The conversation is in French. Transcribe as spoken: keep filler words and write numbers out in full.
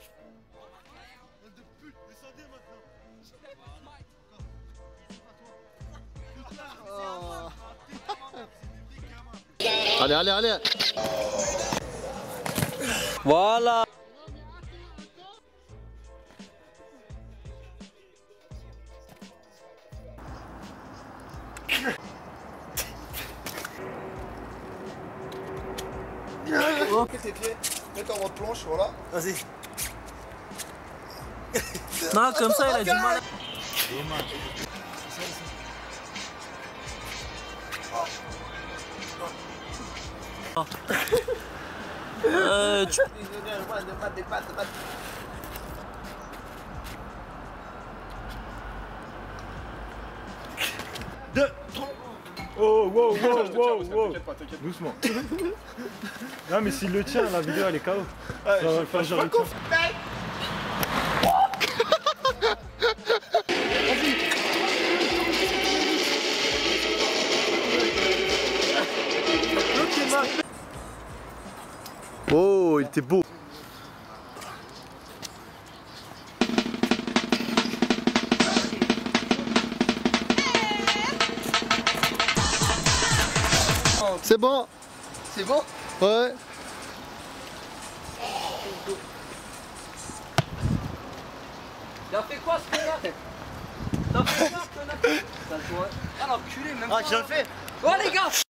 De pute, descendez maintenant. Oh. Allez, allez, allez. Voilà. Ok, tes pieds, mets en mode planche, voilà. Vas-y. Non, comme ça, il a du mal. Dommage. Oh. Euh, tu... Deux, trois. Oh, wow, wow, wow, wow. Doucement. Non, mais s'il le tient, la vidéo elle est K O. Ouais, ça va le faire genre. Oh, il était beau. C'est bon. C'est bon? Ouais. T'as fait quoi ce connard? T'as fait quoi ce connard? Ah l'enculé même pas. Ah, je le fais. Oh les gars.